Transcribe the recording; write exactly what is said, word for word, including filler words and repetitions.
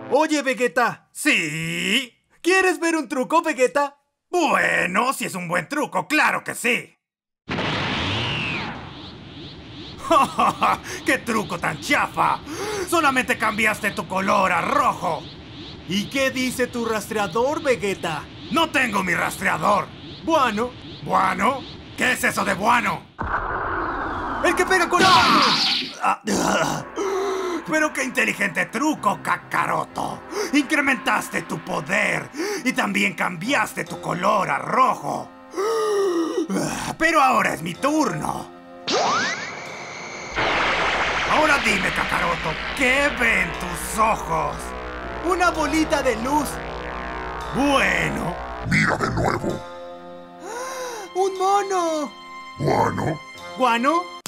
Oye, Vegeta. ¿Sí? ¿Quieres ver un truco, Vegeta? Bueno, si es un buen truco, claro que sí. ¡Qué truco tan chafa! Solamente cambiaste tu color a rojo. ¿Y qué dice tu rastreador, Vegeta? No tengo mi rastreador. ¿Buano? ¿Buano? ¿Qué es eso de Buano? ¡El que pega con... ¡Ah! Pero qué inteligente truco, Kakaroto. Incrementaste tu poder y también cambiaste tu color a rojo. Pero ahora es mi turno. Ahora dime, Kakaroto, ¿qué ven tus ojos? Una bolita de luz. Bueno. Mira de nuevo. ¡Un mono! Guano. ¿Guano?